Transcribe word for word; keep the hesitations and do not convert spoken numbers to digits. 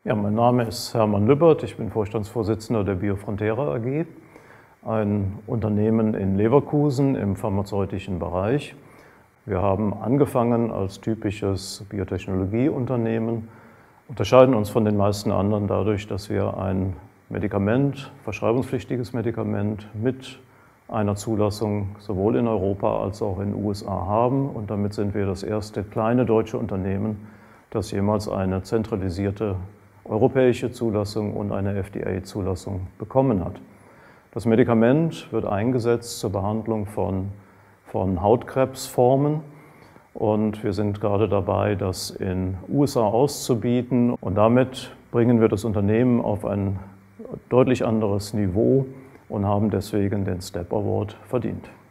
Ja, mein Name ist Hermann Lübbert, ich bin Vorstandsvorsitzender der Biofrontera A G, ein Unternehmen in Leverkusen im pharmazeutischen Bereich. Wir haben angefangen als typisches Biotechnologieunternehmen, unterscheiden uns von den meisten anderen dadurch, dass wir ein Medikament, verschreibungspflichtiges Medikament mit einer Zulassung sowohl in Europa als auch in den U S A haben, und damit sind wir das erste kleine deutsche Unternehmen, das jemals eine zentralisierte europäische Zulassung und eine F D A-Zulassung bekommen hat. Das Medikament wird eingesetzt zur Behandlung von, von Hautkrebsformen, und wir sind gerade dabei, das in den U S A auszubieten, und damit bringen wir das Unternehmen auf ein deutlich anderes Niveau und haben deswegen den STEP Award verdient.